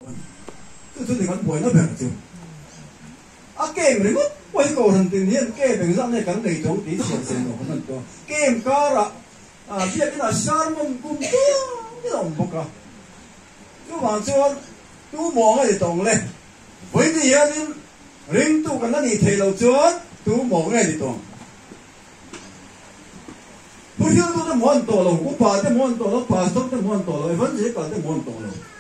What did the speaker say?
这就是讲背那边就。啊，game 你我这个人定天 game 上那讲那种底线线咯，很多 game 加了啊，别个那山门公多，你都不搞，就往说都忙喺度咧，为啲嘢你领导跟你提到咗，都忙喺度。不晓得都冇人多咯，我怕都冇人多咯，怕都冇人多咯，反正搞都冇人多咯。